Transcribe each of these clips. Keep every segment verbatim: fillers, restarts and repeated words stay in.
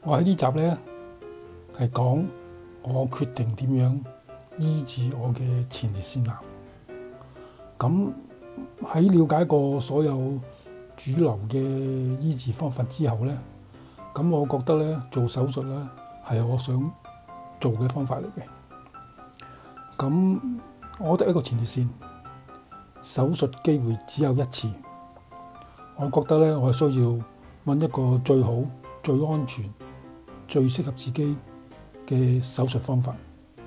我喺呢集呢係講我決定點樣醫治我嘅前列腺癌。咁喺了解過所有主流嘅醫治方法之後呢，咁我覺得呢做手術呢係我想做嘅方法嚟嘅。咁我得一個前列腺，手術機會只有一次。我覺得呢，我係需要揾一個最好、最安全、最適合自己嘅手術方法。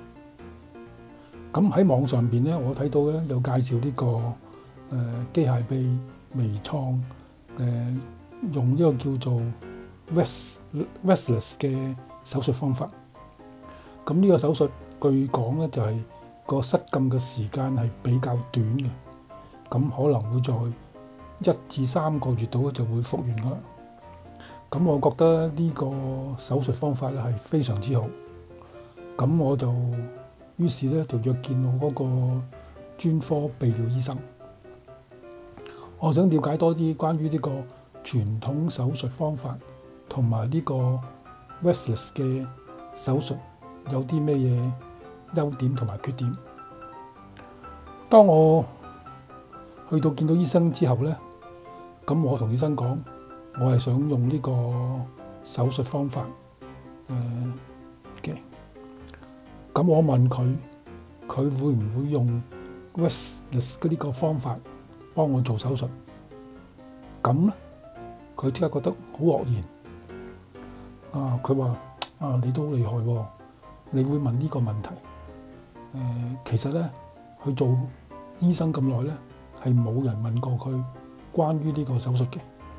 咁喺網上邊呢，我睇到呢有介紹呢、這個誒、呃、機械臂微創誒、呃、用一個叫做 Vesseless 嘅手術方法。咁呢個手術據講呢，就係、是、個失禁嘅時間係比較短嘅，咁可能會在一至三個月度就會復原㗎啦。咁我覺得呢個手術方法咧係非常之好。咁我就於是咧就約見我嗰個專科泌尿醫生，我想了解多啲關於呢個傳統手術方法同埋呢個 Vesseless 嘅手術有啲咩嘢優點同埋缺點。當我去到見到醫生之後咧，咁我同醫生講，我係想用呢個手術方法誒嘅。咁、呃、我問佢，佢會唔會用 Vesseless 嘅呢個方法幫我做手術？咁咧，佢即刻覺得好愕然。啊，佢話：啊，你都好厲害喎！你會問呢個問題？誒、呃，其實咧，去做醫生咁耐咧，係冇人問過佢關於呢個手術嘅。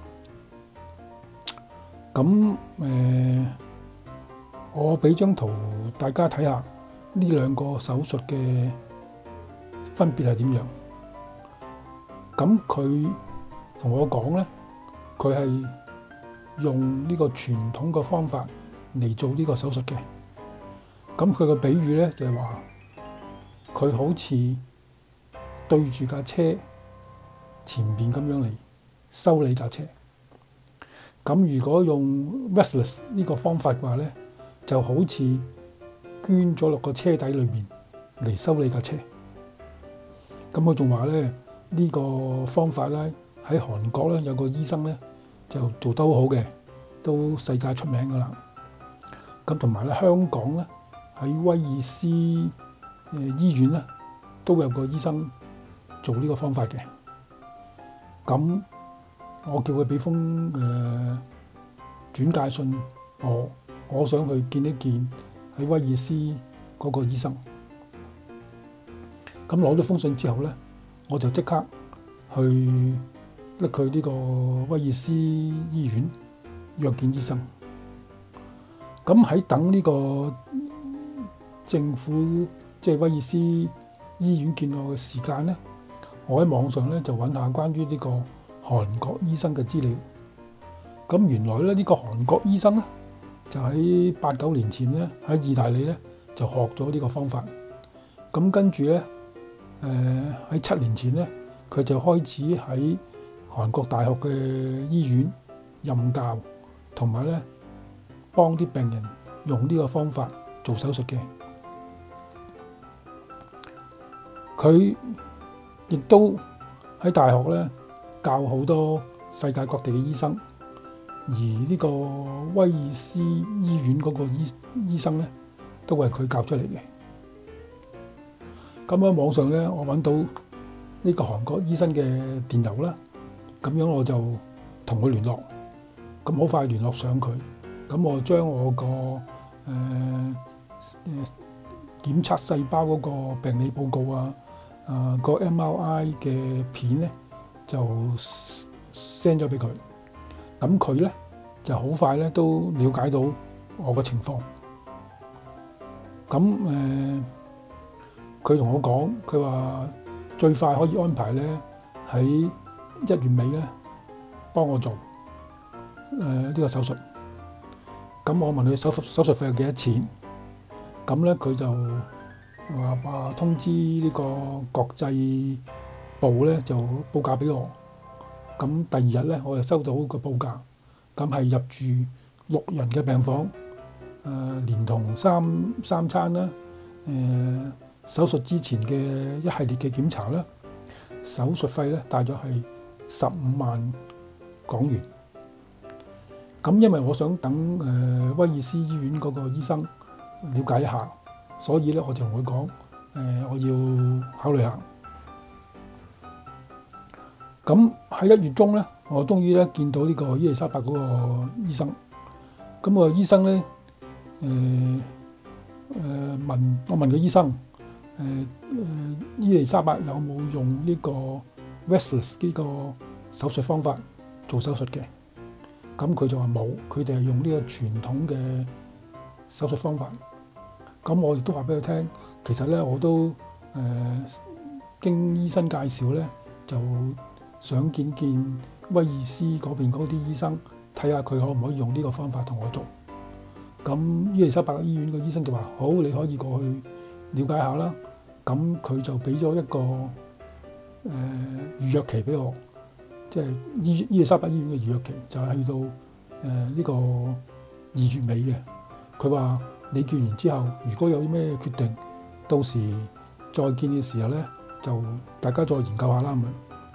咁誒、呃，我俾張圖大家睇下呢兩個手術嘅分別係點樣。咁佢同我講咧，佢係用呢個傳統嘅方法嚟做呢個手術嘅。咁佢嘅比喻咧就係話，佢好似對住架車前邊咁樣嚟修理架車。咁如果用 Vesseless 呢個方法嘅話咧，就好似捐咗落個車底裏面嚟修理架車。咁佢仲話咧，呢、呢個方法咧喺韓國咧有個醫生咧就做得好好嘅，都世界出名噶啦。咁同埋咧香港咧喺威爾斯誒、呃、醫院咧都有個醫生做呢個方法嘅。咁我叫佢俾封誒、呃、轉介信我，我想去見一見喺威爾斯嗰個醫生。咁攞咗封信之後咧，我就即刻去拎佢呢個威爾斯醫院約見醫生。咁喺等呢個政府即係威爾斯醫院見我嘅時間咧，我喺網上咧就揾下關於呢個韓國醫生嘅資料。咁原來咧呢個韓國醫生咧就喺八九年前咧喺意大利咧就學咗呢個方法。咁跟住咧誒喺七年前咧佢就開始喺韓國大學嘅醫院任教，同埋咧幫啲病人用呢個方法做手術嘅。佢亦都喺大學咧教好多世界各地嘅醫生，而呢個威爾斯醫院嗰個醫醫生咧都係佢教出嚟嘅。咁喺網上咧，我揾到呢個韓國醫生嘅電郵啦，咁樣我就同佢聯絡，咁好快聯絡上佢，咁我將我個誒誒檢測細胞嗰個病理報告啊，啊個 M R I 嘅片咧就 send 咗俾佢，咁佢咧就好快咧都了解到我嘅情況。咁誒，佢同我講，佢話最快可以安排咧喺一月尾咧幫我做誒呢、呃這個手術。咁我問佢手術手術費有幾多錢？咁咧佢就話話通知呢個國際部咧就報價俾我。咁第二日咧我就收到個報價，咁係入住六人嘅病房，誒、呃、連同三三餐啦，誒、呃、手術之前嘅一系列嘅檢查啦，手術費咧大約係十五萬港元。咁因為我想等誒、呃、威爾斯醫院嗰個醫生了解一下，所以咧我就同佢講，誒、呃、我要考慮下。咁喺一月中咧，我終於咧見到呢個伊利沙伯嗰個醫生。咁個醫生咧，誒、呃、誒、呃、問我問個醫生，誒、呃、誒伊利沙伯有冇用呢個 Veslis 呢個手術方法做手術嘅？咁佢就話冇，佢哋係用呢個傳統嘅手術方法。咁我亦都話俾佢聽，其實咧我都誒、呃、經醫生介紹咧，就想見見威爾斯嗰邊嗰啲醫生，睇下佢可唔可以用呢個方法同我做。咁伊利沙伯醫院嘅醫生就話：好，你可以過去了解下啦。咁佢就俾咗一個誒、呃、預約期俾我，即係伊伊利沙伯醫院嘅預約期就係去到誒呢、呃呢個二月尾嘅。佢話你見完之後，如果有啲咩決定，到時再見嘅時候咧，就大家再研究下啦咁樣。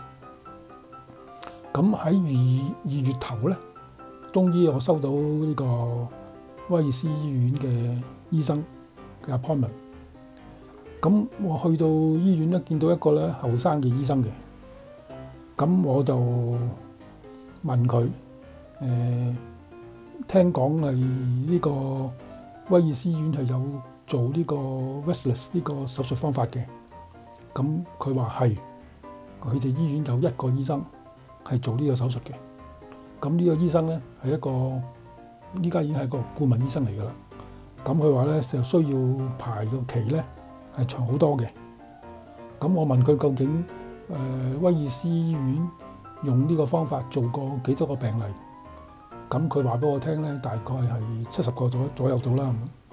咁喺二二月頭咧，終於我收到呢個威爾斯醫院嘅醫生嘅 appointment。咁我去到醫院咧，見到一個咧後生嘅醫生嘅。咁我就問佢，誒、呃、聽講係呢個威爾斯醫院係有做呢個 Veslis 呢個手術方法嘅。咁佢話係，佢哋醫院有一個醫生係做呢個手術嘅。咁呢個醫生咧係一個依家已經係個顧問醫生嚟㗎啦。咁佢話咧就需要排個期咧係長好多嘅。咁我問佢究竟誒、呃、威爾斯醫院用呢個方法做過幾多個病例？咁佢話俾我聽咧，大概係七十個左左右到啦。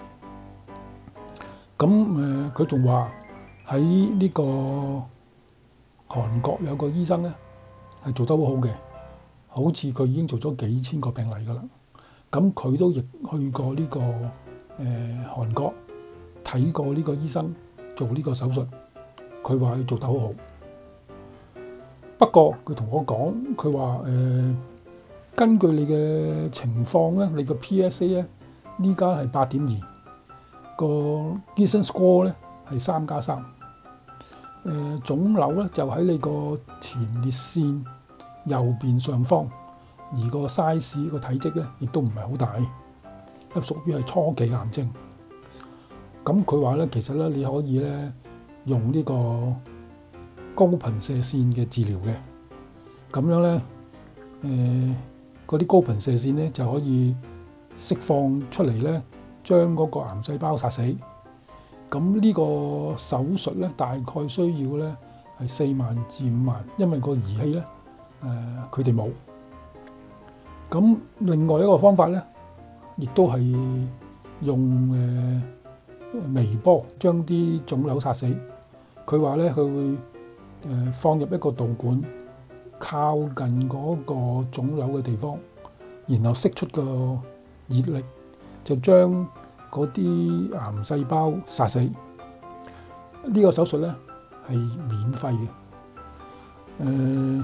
咁誒佢仲話喺呢個韓國有個醫生咧係做得好好嘅。好似佢已經做咗幾千個病例㗎啦，咁佢都亦去過呢、這個誒、呃、韓國睇過呢個醫生做呢個手術，佢話佢做得好好。不過佢同我講，佢話誒根據你嘅情況咧，你個 P S A 咧呢家係八點二，個 Gleason score 咧係三加三，誒腫瘤咧就喺你個前列腺右邊上方，而個 size 個體積咧，亦都唔係好大，咁屬於係初期癌症。咁佢話咧，其實咧你可以咧用呢個高頻射線嘅治療嘅，咁樣咧誒嗰啲高頻射線咧就可以釋放出嚟咧，將嗰個癌細胞殺死。咁呢個手術咧大概需要咧係四萬至五萬，因為個儀器咧。誒佢哋冇，咁、呃、另外一個方法咧，亦都係用誒、呃、微波將啲腫瘤殺死。佢話咧，佢會誒、呃、放入一個導管，靠近嗰個腫瘤嘅地方，然後釋出個熱力，就將嗰啲癌細胞殺死。呢、這個手術咧係免費嘅，誒、呃。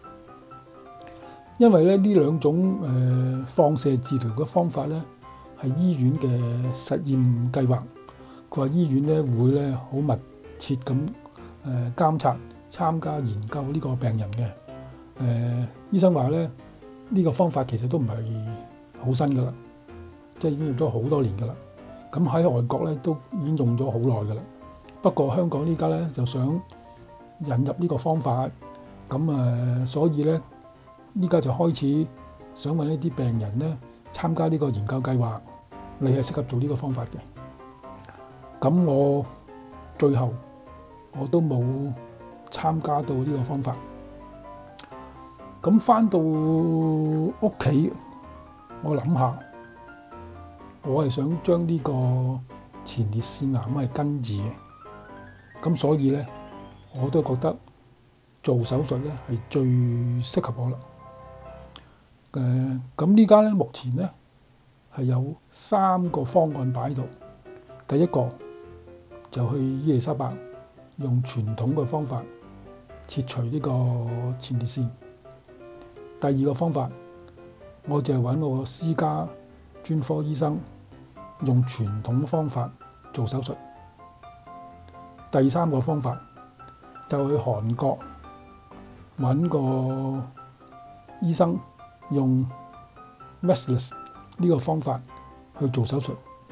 因為咧呢兩種誒、呃、放射治療嘅方法咧係醫院嘅實驗計劃。佢話醫院咧會咧好密切咁誒監察參加研究呢個病人嘅。誒、呃、醫生話咧呢、呢個方法其實都唔係好新㗎啦，即係已經用咗好多年㗎啦。咁喺外國咧都已經用咗好耐㗎啦。不過香港呢家咧就想引入呢個方法，咁誒、呃、所以咧。依家就開始想揾一啲病人咧參加呢個研究計劃，你係適合做呢個方法嘅。咁我最後我都冇參加到呢個方法。咁返到屋企，我諗下，我係想將呢個前列腺癌係根治嘅。咁所以咧，我都覺得做手術咧係最適合我啦。誒咁呢家咧，目前咧係有三個方案擺喺度。第一個就去伊利沙伯用傳統嘅方法切除呢個前列腺。第二個方法，我就係揾我私家專科醫生用傳統方法做手術。第三個方法就去韓國揾個醫生用 Veslis 呢個方法去做手術。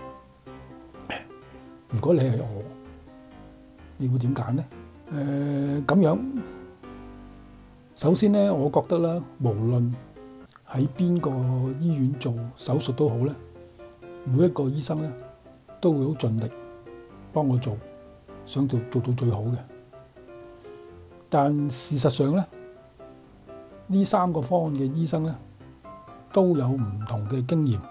如果你係我，你會點揀呢？誒、呃、咁樣，首先咧，我覺得咧，無論喺邊個醫院做手術都好咧，每一個醫生咧都會好盡力幫我做，想做做到最好嘅。但事實上咧，呢三個方案嘅醫生咧都有唔同嘅經驗。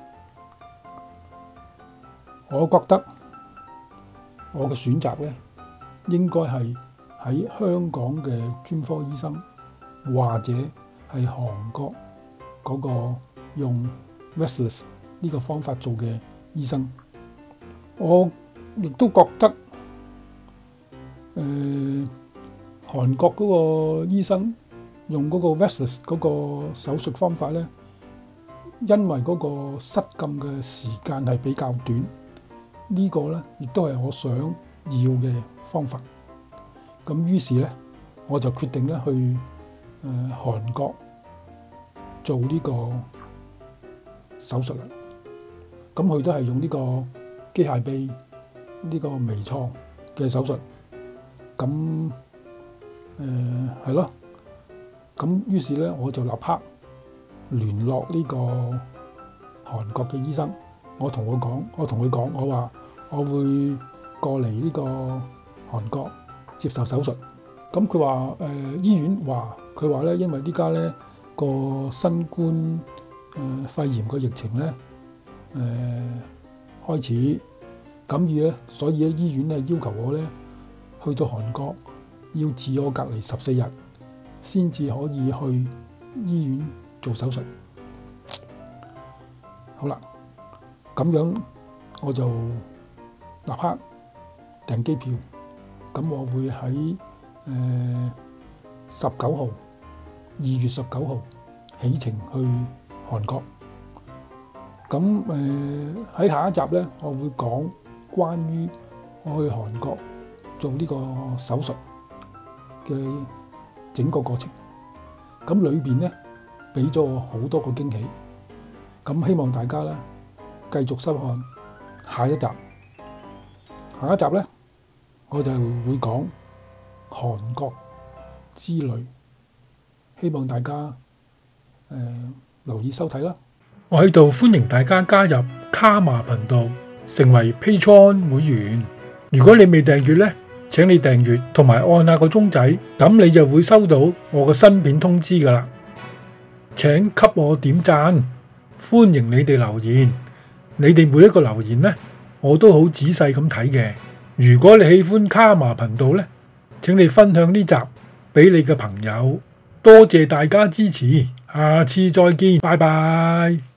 我覺得我嘅選擇咧，應該係喺香港嘅專科醫生，或者係韓國嗰個用 Veslis 呢個方法做嘅醫生。我亦都覺得，誒、呃、韓國嗰個醫生用嗰個 Veslis 嗰個手術方法咧，因為嗰個失禁嘅時間係比較短。呢個咧，亦都係我想要嘅方法。咁於是咧，我就決定咧去誒、呃、韓國做呢個手術啦。咁佢都係用呢個機械臂呢個微創嘅手術。咁誒係咯。咁於是咧，我就立刻聯絡呢個韓國嘅醫生。我同我講，我同佢講，我話我會過嚟呢個韓國接受手術。咁佢話誒醫院話佢話咧，因為呢家咧個新冠誒、呃、肺炎個疫情咧誒、呃、開始，咁而咧所以咧醫院咧要求我咧去到韓國要自我隔離十四日，先至可以去醫院做手術。好啦。咁樣我就立刻訂機票，咁我會喺誒十九號，二月十九號起程去韓國。咁誒喺下一集咧，我會講關於我去韓國做呢個手術嘅整個過程。咁裏邊咧俾咗我好多個驚喜，咁希望大家咧繼續收看下一集。下一集咧，我就會講韓國之旅，希望大家誒、呃、留意收睇啦。我喺度歡迎大家加入卡瑪頻道，成為 Patreon 會員。如果你未訂閱咧，請你訂閱同埋按下個鐘仔，咁你就會收到我嘅新片通知噶啦。請給我點讚，歡迎你哋留言。你哋每一個留言呢，我都好仔細咁睇嘅。如果你喜歡卡瑪頻道呢，請你分享呢集俾你嘅朋友。多謝大家支持，下次再見，拜拜。